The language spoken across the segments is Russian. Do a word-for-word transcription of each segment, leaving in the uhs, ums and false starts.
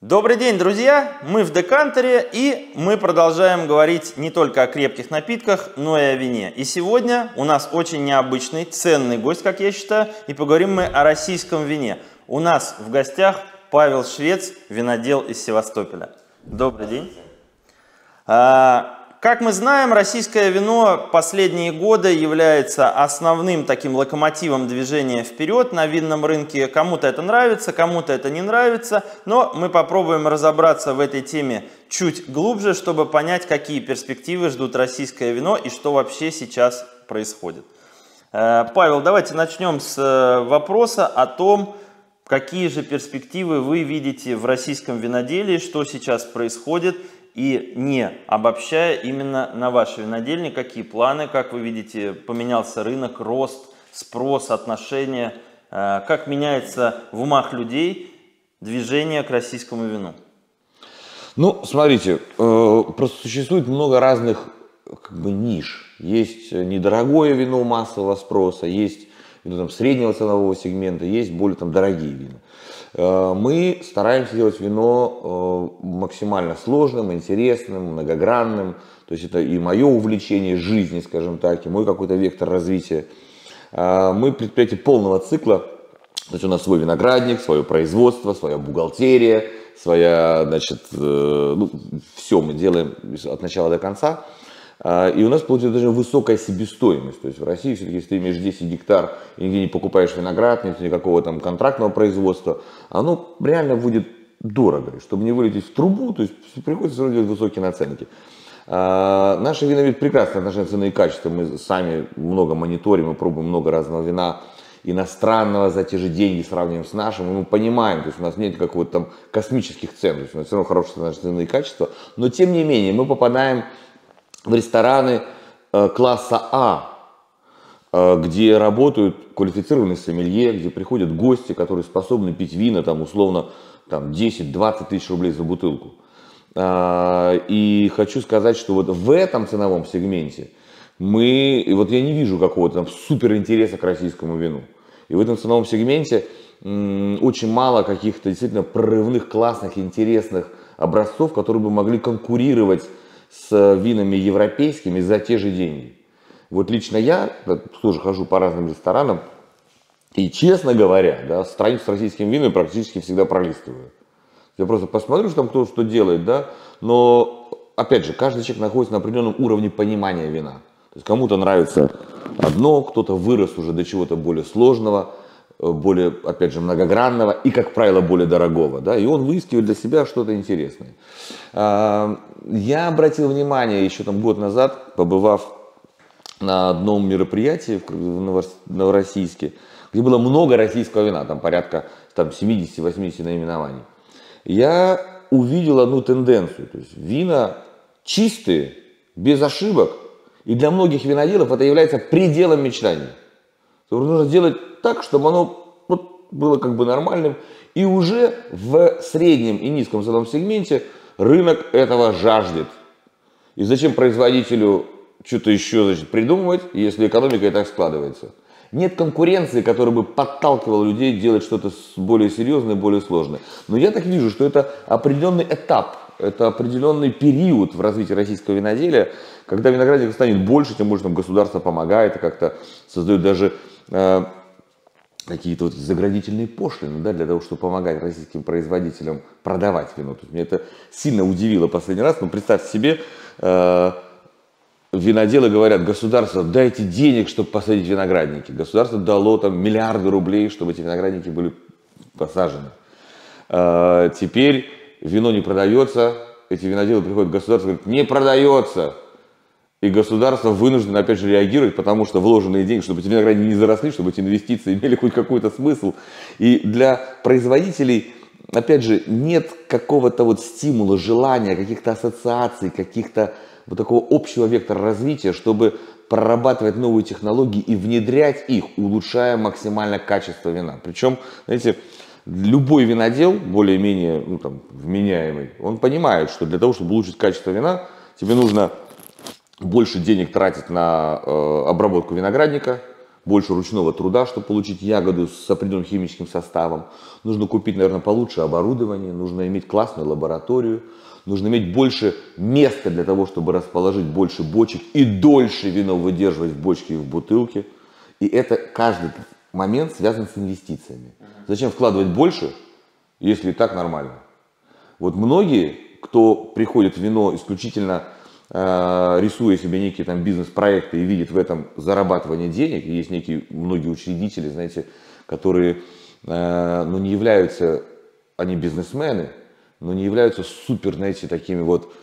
Добрый день, друзья! Мы в Декантере, и мы продолжаем говорить не только о крепких напитках, но и о вине. И сегодня у нас очень необычный, ценный гость, как я считаю, и поговорим мы о российском вине. У нас в гостях Павел Швец, винодел из Севастополя. Добрый день! А, как мы знаем, российское вино последние годы является основным таким локомотивом движения вперед на винном рынке. Кому-то это нравится, кому-то это не нравится, но мы попробуем разобраться в этой теме чуть глубже, чтобы понять, какие перспективы ждут российское вино и что вообще сейчас происходит. Павел, давайте начнем с вопроса о том, какие же перспективы вы видите в российском виноделии, что сейчас происходит. И не обобщая именно на вашей винодельне, какие планы, как вы видите, поменялся рынок, рост, спрос, отношения, как меняется в умах людей движение к российскому вину? Ну, смотрите, просто существует много разных как бы ниш. Есть недорогое вино массового спроса, есть вино там, среднего ценового сегмента, есть более там, дорогие вина. Мы стараемся делать вино максимально сложным, интересным, многогранным. То есть это и мое увлечение жизни, скажем так, и мой какой-то вектор развития. Мы предприятие полного цикла. То есть у нас свой виноградник, свое производство, своя бухгалтерия, своя, значит, ну, все мы делаем от начала до конца. И у нас получается даже высокая себестоимость. То есть в России все-таки, если ты имеешь десять гектар и нигде не покупаешь виноград, нет никакого там контрактного производства, оно реально будет дорого. Чтобы не вылететь в трубу, то есть приходится делать высокие наценки. А, наши вина имеют прекрасное отношение цены и качества. Мы сами много мониторим, мы пробуем много разного вина иностранного за те же деньги, сравниваем с нашим, и мы понимаем, то есть у нас нет какого-то там космических цен, то есть у нас все равно хорошее цены и качество, но тем не менее мы попадаем в рестораны э, класса А, э, где работают квалифицированные сомелье, где приходят гости, которые способны пить вина, там, условно, там, десять-двадцать тысяч рублей за бутылку. Э, и хочу сказать, что вот в этом ценовом сегменте мы, и вот я не вижу какого-то там супер интереса к российскому вину. И в этом ценовом сегменте м, очень мало каких-то действительно прорывных, классных, интересных образцов, которые бы могли конкурировать с винами европейскими за те же деньги. Вот лично я тоже хожу по разным ресторанам и, честно говоря, да, страницу с российским вином практически всегда пролистываю. Я просто посмотрю, что там кто что делает, да, но, опять же, каждый человек находится на определенном уровне понимания вина. То есть кому-то нравится одно, кто-то вырос уже до чего-то более сложного, более, опять же, многогранного и, как правило, более дорогого, да, и он выискивает для себя что-то интересное. Я обратил внимание еще там год назад, побывав на одном мероприятии в Новороссийске, где было много российского вина, там порядка там, семьдесят-восемьдесят наименований. Я увидел одну тенденцию, то есть вина чистые, без ошибок, и для многих виноделов это является пределом мечтаний. Нужно сделать так, чтобы оно вот, было как бы нормальным. И уже в среднем и низком ценовом сегменте рынок этого жаждет. И зачем производителю что-то еще значит, придумывать, если экономика и так складывается? Нет конкуренции, которая бы подталкивала людей делать что-то более серьезное, более сложное. Но я так вижу, что это определенный этап, это определенный период в развитии российского виноделия, когда виноградников станет больше, тем больше там государство помогает и как-то создает даже э, какие-то вот заградительные пошлины, да, для того, чтобы помогать российским производителям продавать вино. То есть меня это сильно удивило последний раз. Но представьте себе, э, виноделы говорят: государство, дайте денег, чтобы посадить виноградники. Государство дало там миллиарды рублей, чтобы эти виноградники были посажены. Э, теперь вино не продается, эти виноделы приходят в государство и говорят: не продается. И государство вынуждено, опять же, реагировать, потому что вложенные деньги, чтобы эти виноградники не заросли, чтобы эти инвестиции имели хоть какой-то смысл. И для производителей, опять же, нет какого-то вот стимула, желания, каких-то ассоциаций, каких-то вот такого общего вектора развития, чтобы прорабатывать новые технологии и внедрять их, улучшая максимально качество вина. Причем, знаете, любой винодел, более-менее ну, там, вменяемый, он понимает, что для того, чтобы улучшить качество вина, тебе нужно больше денег тратить на э, обработку виноградника, больше ручного труда, чтобы получить ягоду с определенным химическим составом. Нужно купить, наверное, получше оборудование, нужно иметь классную лабораторию, нужно иметь больше места для того, чтобы расположить больше бочек и дольше вино выдерживать в бочке и в бутылке. И это каждый момент связан с инвестициями. Зачем вкладывать больше, если и так нормально? Вот многие, кто приходит в вино исключительно э, рисуя себе некие там бизнес-проекты и видит в этом зарабатывание денег, и есть некие многие учредители, знаете, которые э, ну, не являются, они бизнесмены, но не являются супер, знаете, такими вот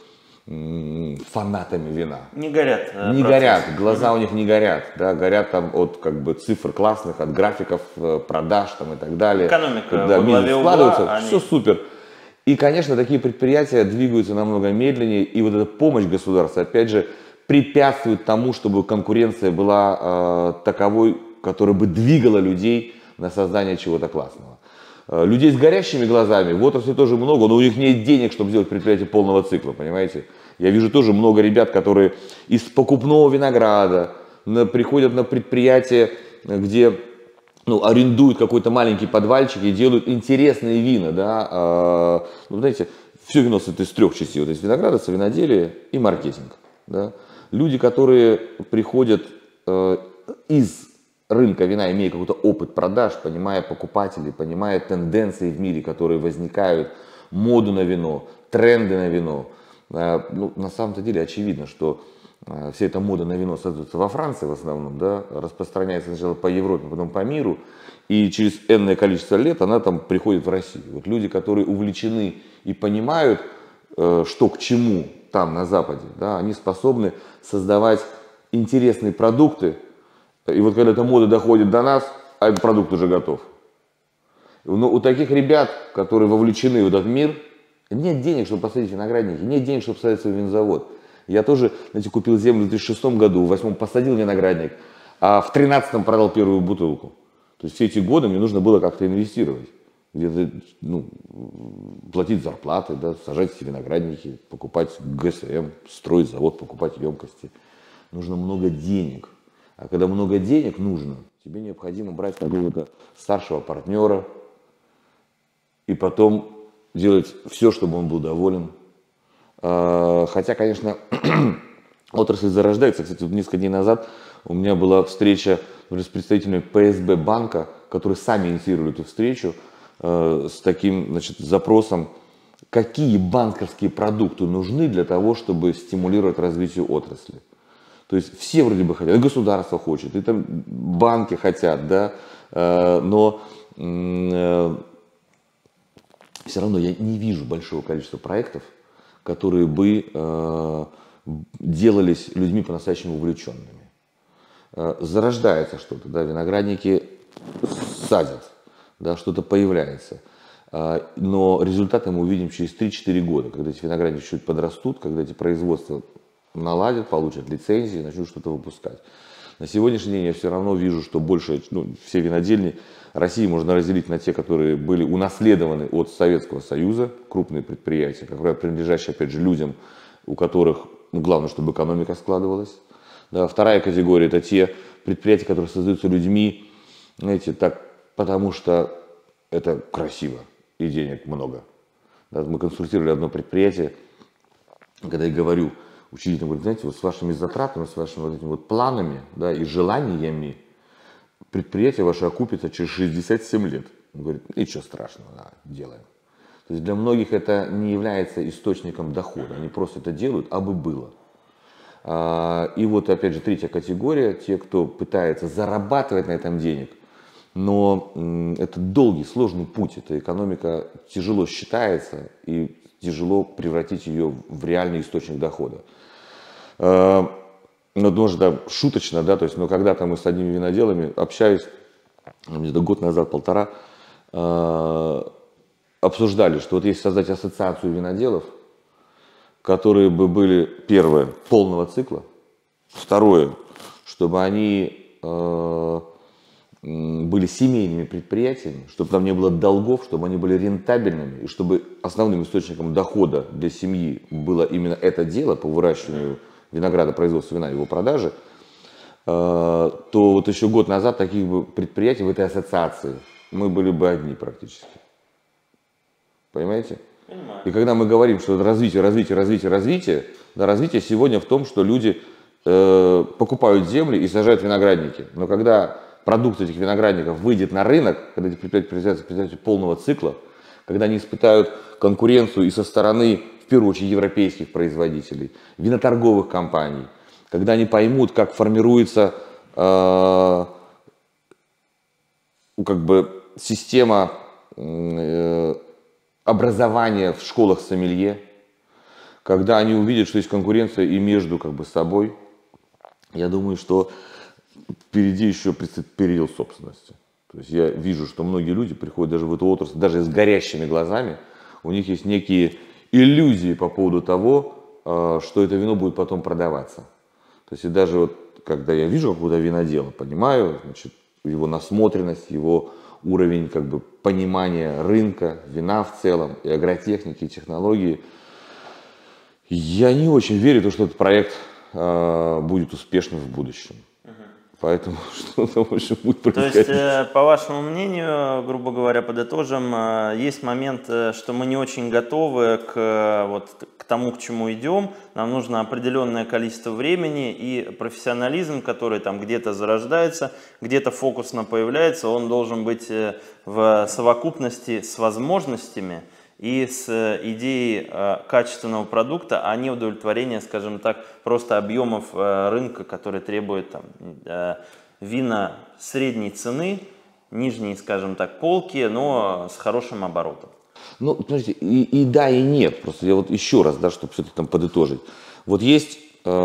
м, фанатами вина. Не горят. Э, не горят, глаза у них не горят, да, горят там от как бы цифр классных, от графиков э, продаж там и так далее. Экономика когда во главе угла, складывается, они... все супер. И, конечно, такие предприятия двигаются намного медленнее, и вот эта помощь государства, опять же, препятствует тому, чтобы конкуренция была э, таковой, которая бы двигала людей на создание чего-то классного. Э, людей с горящими глазами в отрасли тоже много, но у них нет денег, чтобы сделать предприятие полного цикла, понимаете? Я вижу тоже много ребят, которые из покупного винограда на, приходят на предприятие, где... ну, арендуют какой-то маленький подвальчик и делают интересные вина, да, э, ну, знаете, все вино состоит из трех частей, вот из винограда, виноделие и маркетинг, да. Люди, которые приходят э, из рынка вина, имея какой-то опыт продаж, понимая покупателей, понимая тенденции в мире, которые возникают, моду на вино, тренды на вино, э, ну, на самом-то деле очевидно, что вся эта мода на вино создается во Франции в основном, да, распространяется сначала по Европе, потом по миру, и через энное количество лет она там приходит в Россию. Вот люди, которые увлечены и понимают, э, что к чему там на Западе, да, они способны создавать интересные продукты, и вот когда эта мода доходит до нас, а этот продукт уже готов. Но у таких ребят, которые вовлечены в этот мир, нет денег, чтобы посадить виноградники, нет денег, чтобы посадить свой винзавод. Я тоже, знаете, купил землю в две тысячи шестом году, в две тысячи восьмом посадил виноградник, а в две тысячи тринадцатом продал первую бутылку. То есть все эти годы мне нужно было как-то инвестировать, где-то ну, платить зарплаты, да, сажать эти виноградники, покупать ГСМ, строить завод, покупать емкости. Нужно много денег. А когда много денег нужно, тебе необходимо брать какого-то старшего партнера и потом делать все, чтобы он был доволен. Хотя, конечно, отрасль зарождается. Кстати, вот несколько дней назад у меня была встреча с представителями ПСБ банка, которые сами инициировали эту встречу э, с таким, значит, запросом, какие банковские продукты нужны для того, чтобы стимулировать развитие отрасли. То есть все вроде бы хотят, и государство хочет, и там банки хотят, да, э, но э, все равно я не вижу большого количества проектов, которые бы э, делались людьми по-настоящему увлеченными. Э, зарождается что-то, да, виноградники садят, да, что-то появляется. Э, но результаты мы увидим через три-четыре года, когда эти виноградники чуть подрастут, когда эти производства наладят, получат лицензии, начнут что-то выпускать. На сегодняшний день я все равно вижу, что больше, ну, все винодельни России можно разделить на те, которые были унаследованы от Советского Союза, крупные предприятия, как правило, принадлежащие, опять же, людям, у которых, ну, главное, чтобы экономика складывалась. Да, вторая категория – это те предприятия, которые создаются людьми, знаете, так, потому что это красиво и денег много. Да, мы консультировали одно предприятие, когда я говорю, учитель говорит, знаете, вот с вашими затратами, с вашими вот этими вот планами, да, и желаниями, предприятие ваше окупится через шестьдесят семь лет. Он говорит, ничего страшного, да, делаем. То есть для многих это не является источником дохода, они просто это делают, а бы было. И вот опять же третья категория, те, кто пытается зарабатывать на этом денег, но это долгий, сложный путь, эта экономика тяжело считается и тяжело превратить ее в реальный источник дохода. Ну, может, да, шуточно, да, то есть, но когда-то мы с одними виноделами общались, где-то год назад, полтора, э, обсуждали, что вот если создать ассоциацию виноделов, которые бы были, первое, полного цикла, второе, чтобы они э, были семейными предприятиями, чтобы там не было долгов, чтобы они были рентабельными, и чтобы основным источником дохода для семьи было именно это дело по выращиванию винограда, производства вина, его продажи, то то вот еще год назад таких бы предприятий в этой ассоциации мы были бы одни практически. Понимаете? Понимаю. И когда мы говорим, что развитие, развитие, развитие, развитие, да, развитие сегодня в том, что люди э, покупают земли и сажают виноградники. Но когда продукт этих виноградников выйдет на рынок, когда эти предприятия превратятся в предприятия полного цикла, когда они испытают конкуренцию и со стороны, в первую очередь, европейских производителей, виноторговых компаний, когда они поймут, как формируется э, как бы система э, образования в школах сомелье, когда они увидят, что есть конкуренция и между как бы собой, я думаю, что впереди еще предстоит передел собственности. То есть я вижу, что многие люди приходят даже в эту отрасль, даже с горящими глазами, у них есть некие иллюзии по поводу того, что это вино будет потом продаваться. То есть и даже вот, когда я вижу какого-то винодела, понимаю, значит, его насмотренность, его уровень как бы понимания рынка, вина в целом, и агротехники, и технологии, я не очень верю в то, что этот проект э, будет успешным в будущем. Поэтому что-то в общем будет происходить. То есть, по вашему мнению, грубо говоря, подытожим, есть момент, что мы не очень готовы к, вот, к тому, к чему идем. Нам нужно определенное количество времени и профессионализм, который там где-то зарождается, где-то фокусно появляется, он должен быть в совокупности с возможностями и с идеей э, качественного продукта, а не удовлетворения, скажем так, просто объемов э, рынка, который требует там, э, вина средней цены, нижней, скажем так, полки, но с хорошим оборотом. Ну, смотрите, и, и да, и нет. Просто я вот еще раз, да, чтобы все-таки там подытожить. Вот есть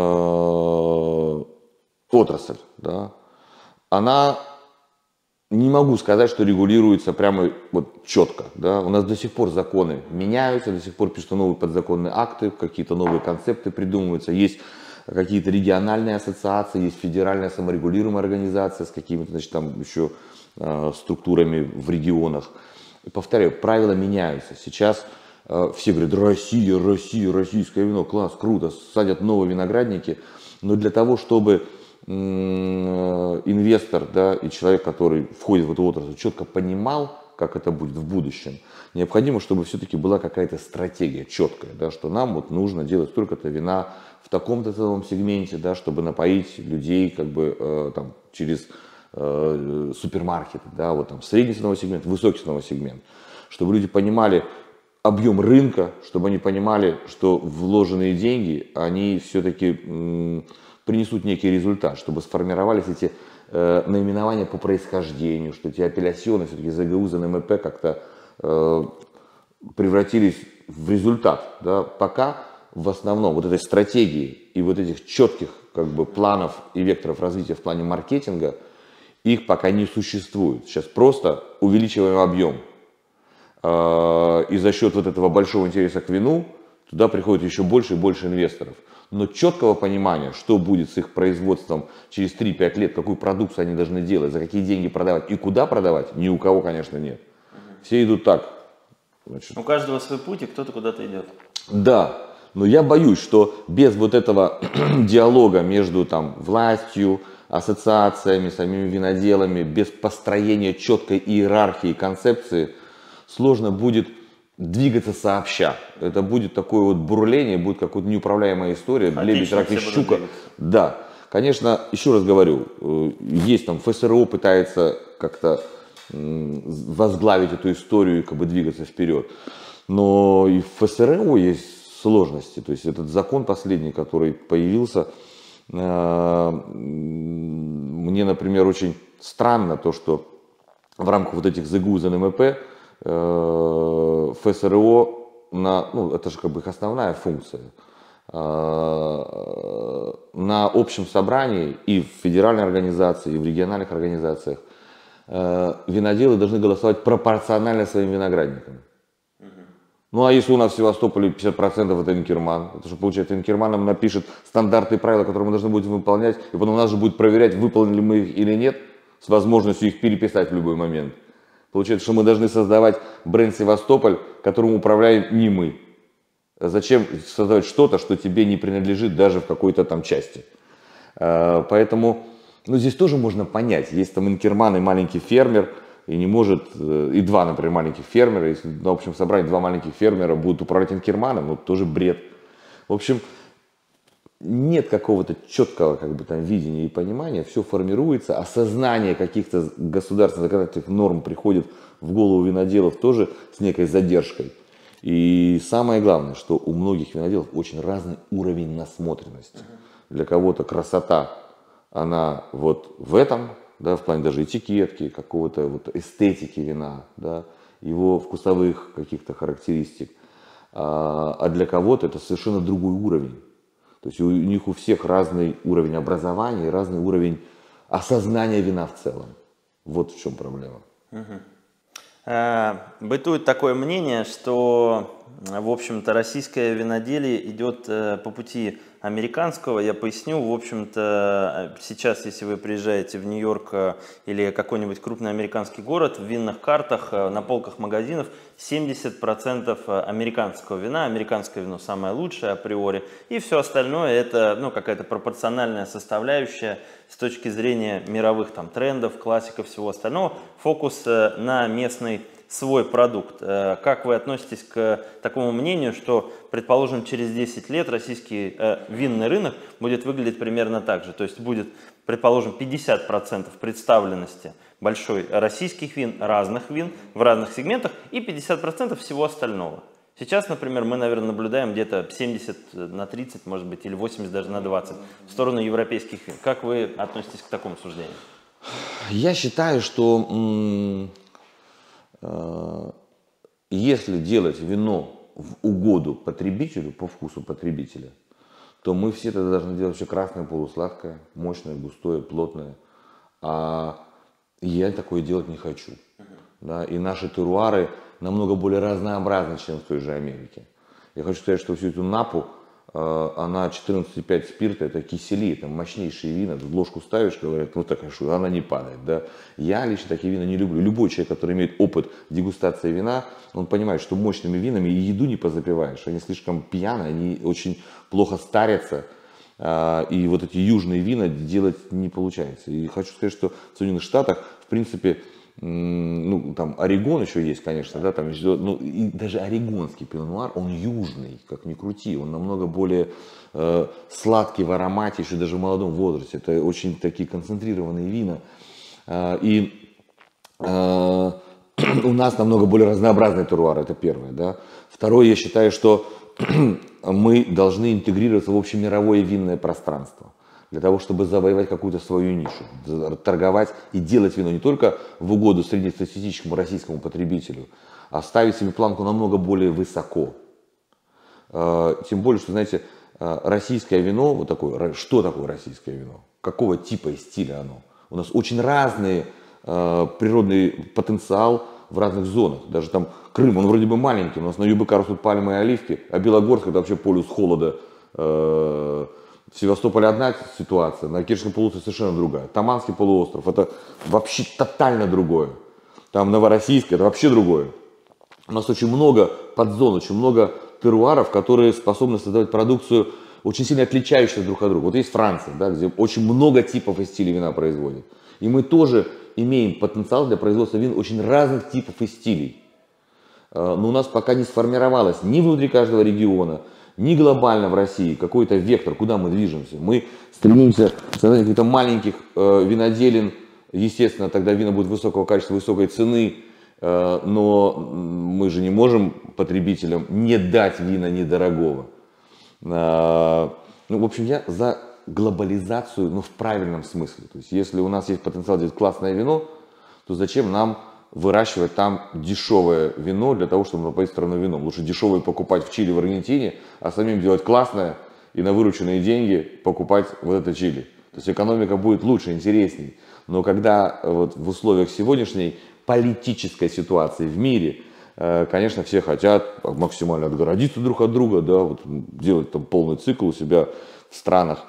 э, отрасль, да, она... Не могу сказать, что регулируется прямо вот четко. Да? У нас до сих пор законы меняются, до сих пор пишутся новые подзаконные акты, какие-то новые концепты придумываются. Есть какие-то региональные ассоциации, есть федеральная саморегулируемая организация с какими-то, значит, там еще э, структурами в регионах. И повторяю, правила меняются. Сейчас э, все говорят: Россия, Россия, российское вино, класс, круто, садят новые виноградники. Но для того, чтобы инвестор, да, и человек, который входит в эту отрасль, четко понимал, как это будет в будущем, необходимо, чтобы все-таки была какая-то стратегия четкая, да, что нам вот нужно делать столько-то вина в таком-то целом сегменте, да, чтобы напоить людей как бы, э, там, через э, супермаркеты, да, вот, там, средний ценовой сегмент, высокий ценовой сегмент, чтобы люди понимали объем рынка, чтобы они понимали, что вложенные деньги, они все-таки м- принесут некий результат, чтобы сформировались эти э, наименования по происхождению, что эти апелляционы, все-таки ЗГУ, ЗНМП как-то э, превратились в результат. Да? Пока в основном вот этой стратегии и вот этих четких как бы, планов и векторов развития в плане маркетинга, их пока не существует. Сейчас просто увеличиваем объем. Э, и за счет вот этого большого интереса к вину туда приходит еще больше и больше инвесторов. Но четкого понимания, что будет с их производством через три-пять лет, какую продукцию они должны делать, за какие деньги продавать и куда продавать, ни у кого, конечно, нет. Все идут так. Значит. У каждого свой путь, и кто-то куда-то идет. Да, но я боюсь, что без вот этого диалога между там, властью, ассоциациями, самими виноделами, без построения четкой иерархии и концепции, сложно будет двигаться сообща. Это будет такое вот бурление, будет какая-то неуправляемая история. Лебедь, рак и щука. Да, конечно, еще раз говорю, есть там ФСРО пытается как-то возглавить эту историю и как бы двигаться вперед. Но и в ФСРО есть сложности. То есть этот закон последний, который появился, мне, например, очень странно то, что в рамках вот этих ЗГУ, ЗНМП ФСРО, на, ну, это же как бы их основная функция, на общем собрании и в федеральной организации, и в региональных организациях виноделы должны голосовать пропорционально своим виноградникам. Ну а если у нас в Севастополе пятьдесят процентов это инкерман, это же получается инкерман нам напишет стандарты и правила, которые мы должны будем выполнять, и потом у нас же будет проверять, выполнили мы их или нет, с возможностью их переписать в любой момент. Получается, что мы должны создавать бренд Севастополь, которым управляем не мы. Зачем создавать что-то, что тебе не принадлежит даже в какой-то там части? Поэтому Но здесь тоже можно понять, есть там инкерман и маленький фермер, и не может, и два, например, маленьких фермера, если на общем собрании два маленьких фермера будут управлять инкерманом, ну, тоже бред. В общем, нет какого-то четкого как бы, там, видения и понимания, все формируется, осознание каких-то государственных законодательных норм приходит в голову виноделов тоже с некой задержкой. И самое главное, что у многих виноделов очень разный уровень насмотренности. Для кого-то красота, она вот в этом, да, в плане даже этикетки, какого-то вот эстетики вина, да, его вкусовых каких-то характеристик. А, а для кого-то это совершенно другой уровень. То есть у них у всех разный уровень образования и разный уровень осознания вина в целом. Вот в чем проблема. Угу. Бытует такое мнение, что, в общем-то, российское виноделие идет по пути американского. Я поясню, в общем-то, сейчас, если вы приезжаете в Нью-Йорк или какой-нибудь крупный американский город, в винных картах, на полках магазинов семьдесят процентов американского вина. Американское вино самое лучшее априори. И все остальное это, ну, какая-то пропорциональная составляющая с точки зрения мировых там, трендов, классиков, всего остального. Фокус на местный свой продукт. Как вы относитесь к такому мнению, что, предположим, через десять лет российский э, винный рынок будет выглядеть примерно так же? То есть будет, предположим, пятьдесят процентов представленности большой российских вин, разных вин в разных сегментах и пятьдесят процентов всего остального. Сейчас, например, мы, наверное, наблюдаем где-то семьдесят на тридцать, может быть, или восемьдесят даже на двадцать в сторону европейских вин. Как вы относитесь к такому суждению? Я считаю, что если делать вино в угоду потребителю, по вкусу потребителя, то мы все тогда должны делать все красное, полусладкое, мощное, густое, плотное. А я такое делать не хочу. Да? И наши теруары намного более разнообразны, чем в той же Америке. Я хочу сказать, что всю эту напу, она четырнадцать и пять спирта, это кисели, это мощнейшие вина, тут ложку ставишь, говорят, ну так хорошо, она не падает. Да? Я лично такие вина не люблю. Любой человек, который имеет опыт дегустации вина, он понимает, что мощными винами и еду не позапиваешь. Они слишком пьяные, они очень плохо старятся. И вот эти южные вина делать не получается. И хочу сказать, что в Соединенных Штатах, в принципе, ну, там Орегон еще есть, конечно, да, там еще, ну, и даже орегонский пино-нуар, он южный, как ни крути, он намного более э, сладкий в аромате, еще даже в молодом возрасте. Это очень такие концентрированные вина. Э, и э, у нас намного более разнообразный теруар, это первое, да. Второе, я считаю, что мы должны интегрироваться в общемировое винное пространство. Для того, чтобы завоевать какую-то свою нишу, торговать и делать вино не только в угоду среднестатистическому российскому потребителю, а ставить себе планку намного более высоко. Тем более, что, знаете, российское вино, вот такое, что такое российское вино? Какого типа и стиля оно? У нас очень разный природный потенциал в разных зонах. Даже там Крым, он вроде бы маленький, у нас на ЮБК растут пальмы и оливки, а Белогорск это вообще полюс холода. В Севастополе одна ситуация, на Керченском полуострове совершенно другая. Таманский полуостров это вообще тотально другое. Там Новороссийск это вообще другое. У нас очень много подзон, очень много теруаров, которые способны создавать продукцию очень сильно отличающуюся друг от друга. Вот есть Франция, да, где очень много типов и стилей вина производят. И мы тоже имеем потенциал для производства вин очень разных типов и стилей. Но у нас пока не сформировалось ни внутри каждого региона, ни глобально в России какой-то вектор, куда мы движемся. Мы стремимся создать каких-то маленьких э, виноделин, естественно, тогда вина будет высокого качества, высокой цены, э, но мы же не можем потребителям не дать вина недорогого. Э, ну, в общем, я за глобализацию, но в правильном смысле. То есть, если у нас есть потенциал делать классное вино, то зачем нам выращивать там дешевое вино для того, чтобы напоить страну вином. Лучше дешевое покупать в Чили, в Аргентине, а самим делать классное и на вырученные деньги покупать вот это Чили. То есть экономика будет лучше, интересней. Но когда вот в условиях сегодняшней политической ситуации в мире, конечно, все хотят максимально отгородиться друг от друга, да, вот делать там полный цикл у себя в странах.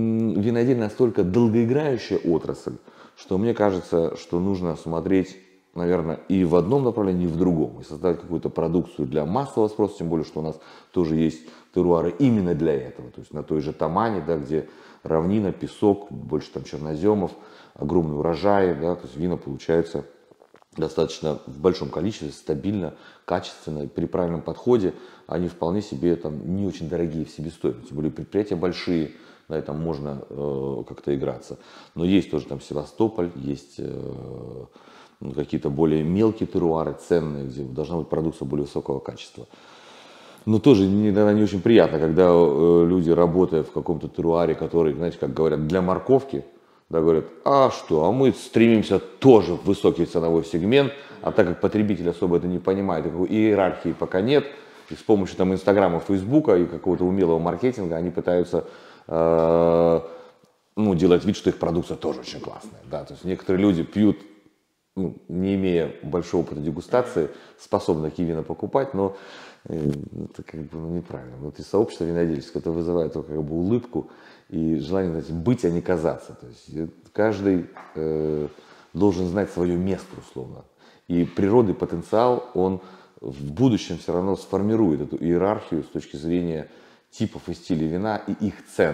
Виноделие настолько долгоиграющая отрасль, что мне кажется, что нужно смотреть наверное, и в одном направлении, и в другом. И создать какую-то продукцию для массового спроса, тем более, что у нас тоже есть теруары именно для этого. То есть на той же Тамане, да, где равнина, песок, больше там черноземов, огромные урожаи, да, то есть вина получаются достаточно в большом количестве, стабильно, качественно, при правильном подходе. Они вполне себе там не очень дорогие в себестоимости. Тем более предприятия большие, да, и там можно э, как-то играться. Но есть тоже там Севастополь, есть э, какие-то более мелкие теруары, ценные, где должна быть продукция более высокого качества. Но тоже иногда не очень приятно, когда э, люди, работая в каком-то теруаре, который, знаете, как говорят, для морковки, да, говорят, а что, а мы стремимся тоже в высокий ценовой сегмент, а так как потребитель особо это не понимает, такой иерархии пока нет, и с помощью там Инстаграма, Фейсбука и какого-то умелого маркетинга они пытаются э, ну, делать вид, что их продукция тоже очень классная. Да? То есть некоторые люди пьют, ну, не имея большого опыта дегустации, способны такие вина покупать, но э, это как бы ну, неправильно. Внутри сообщества винодельческого это вызывает только как бы улыбку и желание, знаете, быть, а не казаться. То есть каждый э, должен знать свое место, условно. И природный потенциал, он в будущем все равно сформирует эту иерархию с точки зрения типов и стилей вина и их цен.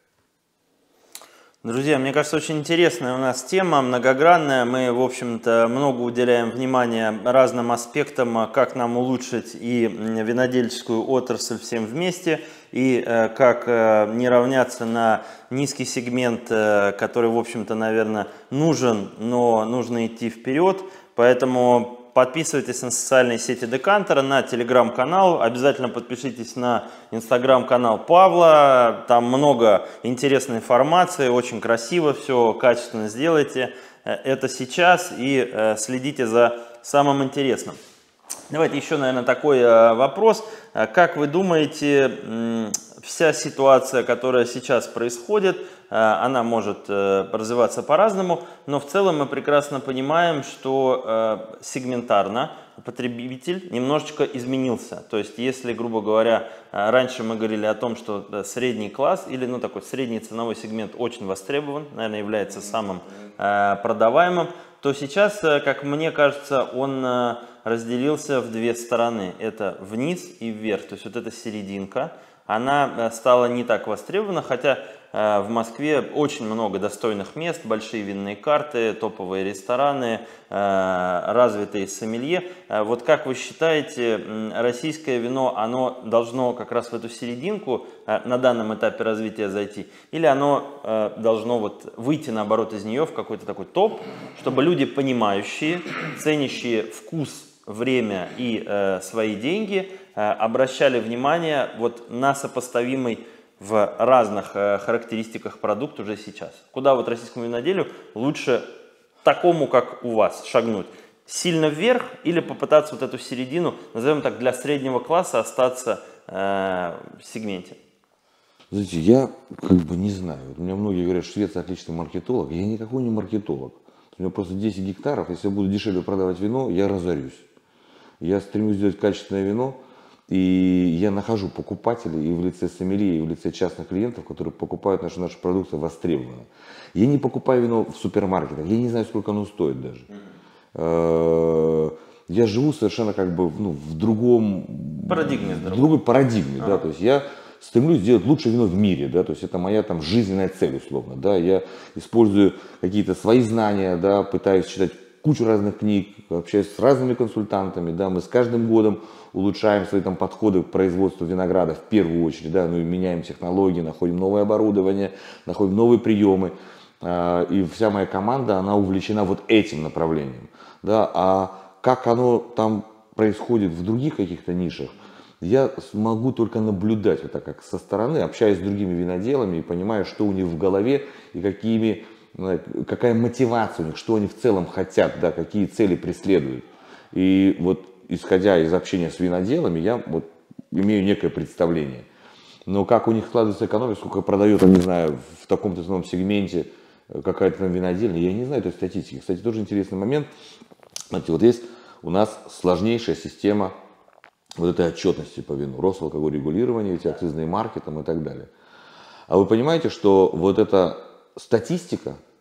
Друзья, мне кажется, очень интересная у нас тема, многогранная. Мы, в общем-то, много уделяем внимания разным аспектам, как нам улучшить и винодельческую отрасль всем вместе, и э, как э, не равняться на низкий сегмент, э, который, в общем-то, наверное, нужен, но нужно идти вперед. Поэтому подписывайтесь на социальные сети Декантера, на телеграм-канал, обязательно подпишитесь на инстаграм-канал Павла, там много интересной информации, очень красиво все, качественно сделайте это сейчас и следите за самым интересным. Давайте еще, наверное, такой вопрос. Как вы думаете, вся ситуация, которая сейчас происходит, она может развиваться по-разному, но в целом мы прекрасно понимаем, что сегментарно потребитель немножечко изменился. То есть, если, грубо говоря, раньше мы говорили о том, что средний класс или ну, такой средний ценовой сегмент очень востребован, наверное, является самым продаваемым, то сейчас, как мне кажется, он разделился в две стороны. Это вниз и вверх. То есть вот эта серединка, она стала не так востребована, хотя в Москве очень много достойных мест, большие винные карты, топовые рестораны, развитые сомелье. Вот как вы считаете, российское вино, оно должно как раз в эту серединку на данном этапе развития зайти? Или оно должно вот выйти наоборот из нее в какой-то такой топ, чтобы люди, понимающие, ценящие вкус, время и э, свои деньги, э, обращали внимание вот на сопоставимый в разных э, характеристиках продукт уже сейчас? Куда вот российскому виноделию лучше такому, как у вас, шагнуть? Сильно вверх или попытаться вот эту середину, назовем так, для среднего класса остаться э, в сегменте? Знаете, я как бы не знаю. У меня многие говорят, что Швеция отличный маркетолог. Я никакой не маркетолог. У меня просто десять гектаров. Если я буду дешевле продавать вино, я разорюсь. Я стремлюсь сделать качественное вино, и я нахожу покупателей и в лице сомелье, и в лице частных клиентов, которые покупают нашу, нашу продукцию востребованно. Я не покупаю вино в супермаркетах, я не знаю, сколько оно стоит даже. Mm-hmm. Я живу совершенно как бы ну, в другом... Парадигме. В другой парадигме, а. да, то есть я стремлюсь сделать лучшее вино в мире, да, то есть это моя там жизненная цель, условно, да, я использую какие-то свои знания, да, пытаюсь читать кучу разных книг, общаюсь с разными консультантами, да, мы с каждым годом улучшаем свои там подходы к производству винограда в первую очередь, да, ну и меняем технологии, находим новое оборудование, находим новые приемы, э, и вся моя команда, она увлечена вот этим направлением, да, а как оно там происходит в других каких-то нишах, я могу только наблюдать вот так как со стороны, общаясь с другими виноделами и понимая, что у них в голове и какими какая мотивация у них, что они в целом хотят, да, какие цели преследуют. И вот исходя из общения с виноделами, я вот имею некое представление. Но как у них складывается экономика, сколько продает, не знаю, в таком-то новом сегменте какая-то там винодельня, я не знаю этой статистики. Кстати, тоже интересный момент. Знаете, вот есть у нас сложнейшая система вот этой отчетности по вину, Росалкогольрегулирование, эти акцизные марки там и так далее. А вы понимаете, что вот эта статистика,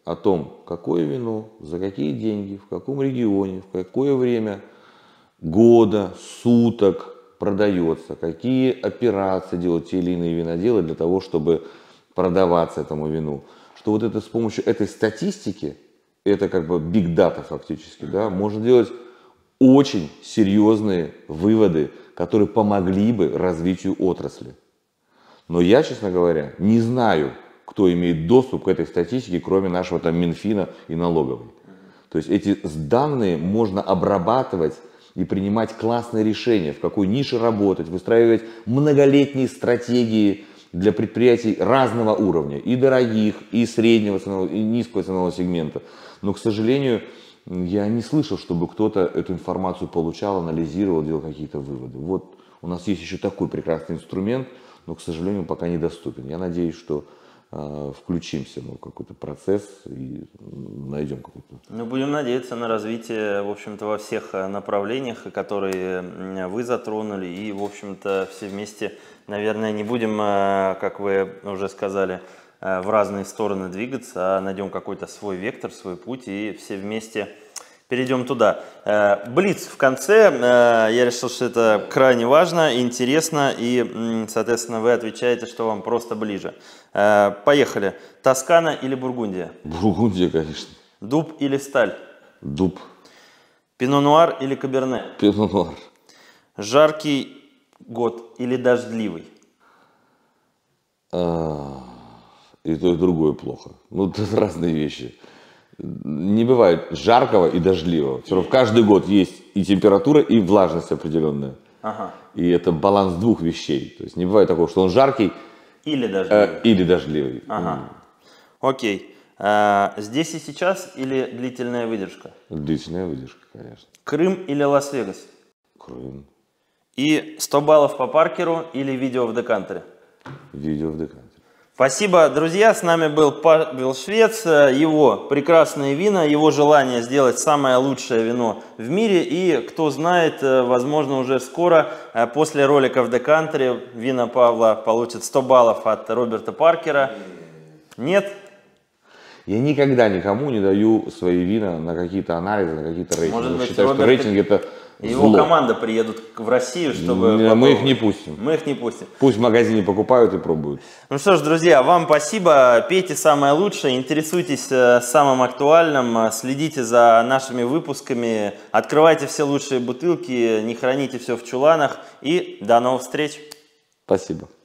о том, какое вино, за какие деньги, в каком регионе, в какое время года, суток продается, какие операции делают те или иные виноделы для того, чтобы продаваться этому вину. Что вот это с помощью этой статистики, это как бы big data фактически, да, можно делать очень серьезные выводы, которые помогли бы развитию отрасли. Но я, честно говоря, не знаю, кто имеет доступ к этой статистике, кроме нашего там Минфина и налоговой. То есть эти данные можно обрабатывать и принимать классные решения, в какой нише работать, выстраивать многолетние стратегии для предприятий разного уровня, и дорогих, и среднего ценового, и низкого ценового сегмента. Но, к сожалению, я не слышал, чтобы кто-то эту информацию получал, анализировал, делал какие-то выводы. Вот у нас есть еще такой прекрасный инструмент, но, к сожалению, пока недоступен. Я надеюсь, что э, включимся в какой-то процесс и найдем какой-то. Ну, будем надеяться на развитие, в общем-то, во всех направлениях, которые вы затронули, и, в общем-то, все вместе, наверное, не будем, как вы уже сказали, в разные стороны двигаться, а найдем какой-то свой вектор, свой путь, и все вместе перейдем туда. Блиц в конце. Я решил, что это крайне важно, интересно, и, соответственно, вы отвечаете, что вам просто ближе. Поехали. Тоскана или Бургундия? Бургундия, конечно. Дуб или сталь? Дуб. Пино-нуар или каберне? Пино-нуар. Жаркий год или дождливый? А, и то, и другое плохо. Ну, это разные вещи. Не бывает жаркого и дождливого. Все равно каждый год есть и температура, и влажность определенная. Ага. И это баланс двух вещей. То есть не бывает такого, что он жаркий или дождливый. Э, или дождливый. Ага. Mm. Окей. А, здесь и сейчас или длительная выдержка? Длительная выдержка, конечно. Крым или Лас-Вегас? Крым. И сто баллов по Паркеру или видео в декантере? Видео в декантере. Спасибо, друзья. С нами был Павел Швец, его прекрасные вина, его желание сделать самое лучшее вино в мире. И, кто знает, возможно, уже скоро, после ролика в декантере, вина Павла получат сто баллов от Роберта Паркера. Нет? Я никогда никому не даю свои вина на какие-то анализы, на какие-то рейтинги. Может быть, считаю, Роберт... что рейтинг это Его зло. команда приедут в Россию, чтобы... Не, мы их не пустим. Мы их не пустим. Пусть в магазине покупают и пробуют. Ну что ж, друзья, вам спасибо. Пейте самое лучшее, интересуйтесь самым актуальным, следите за нашими выпусками, открывайте все лучшие бутылки, не храните все в чуланах. И до новых встреч. Спасибо.